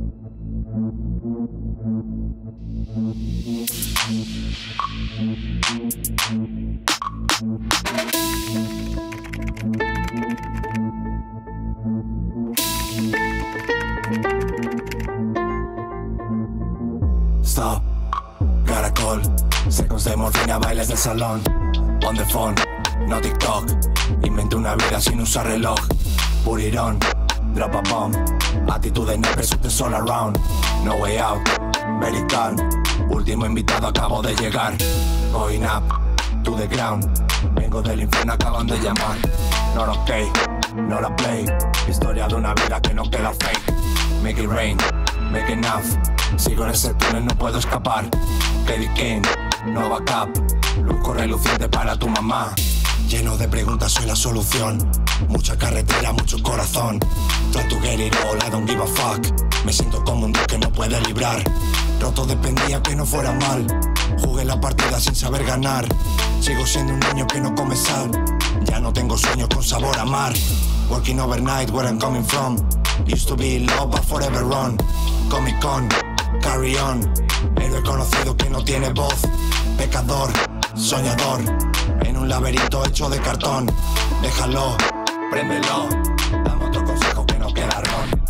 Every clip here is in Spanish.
Stop, caracol, seconds de morfina, bailes del salón. On the phone, no TikTok. Inventé una vida sin usar reloj. Put it on, drop a bomb. Actitud de nepes, ustedes all around. No way out, very calm. Último invitado, acabo de llegar. Going up, to the ground. Vengo del infierno, acaban de llamar. Not okay, not a play. Historia de una vida que no queda fake. Make it rain, make enough. Sigo en ese túnel, no puedo escapar. Katie Kane, no backup. Lujo reluciente para tu mamá. Lleno de preguntas, soy la solución. Mucha carretera, mucho corazón. Try to get it all, I don't give a fuck. Me siento como un dios que no puede librar. Roto dependía que no fuera mal. Jugué la partida sin saber ganar. Sigo siendo un niño que no come sal. Ya no tengo sueños con sabor a mar. Working overnight, where I'm coming from. Used to be low, but forever run. Comic Con, carry on. Héroe conocido que no tiene voz. Pecador, soñador. En un laberinto hecho de cartón. Déjalo, préndelo. Dame otro consejo que no queda ron.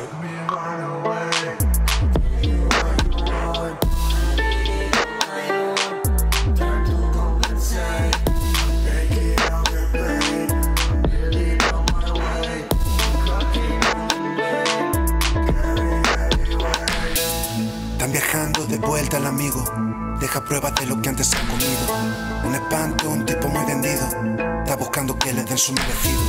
Están viajando de vuelta al amigo. Deja pruebas de lo que antes han comido. Un espanto, un tipo muy vendido. Está buscando que le den su merecido.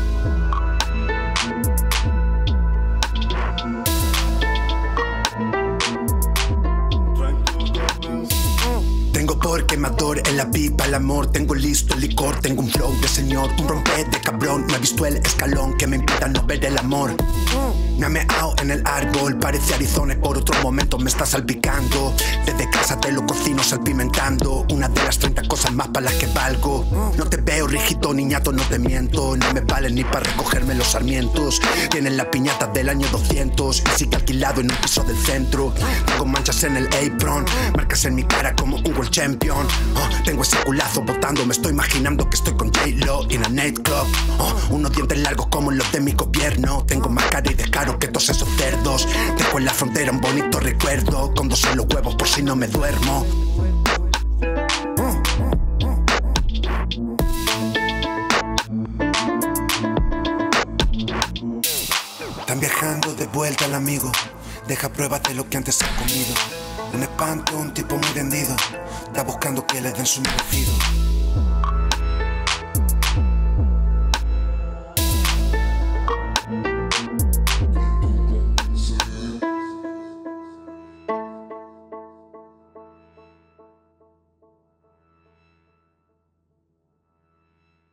Tengo por quemador en la pipa, el amor. Tengo listo el licor, tengo un flow de señor. Un romper de cabrón, no he visto el escalón que me impida no ver el amor. Me ha meado en el árbol, parece Arizona y por otro momento me está salpicando. Desde casa te lo cocino salpimentando. Una de las 30 cosas más para las que valgo. No te veo rígido, niñato, no te miento. No me valen ni para recogerme los sarmientos. Tienen la piñata del año 200 y sigue alquilado en un piso del centro. Tengo manchas en el apron, marcas en mi cara como un world champion. Tengo ese culazo botando, me estoy imaginando que estoy con J-Lo en a nightclub. Unos dientes largos como los de mi gobierno. Tengo más cara y descaro que todos esos cerdos. Dejo en la frontera un bonito recuerdo, con dos en los huevos por si no me duermo. Están viajando de vuelta al amigo. Deja pruebas de lo que antes han comido. Un espanto, un tipo muy vendido. Está buscando que le den su merecido.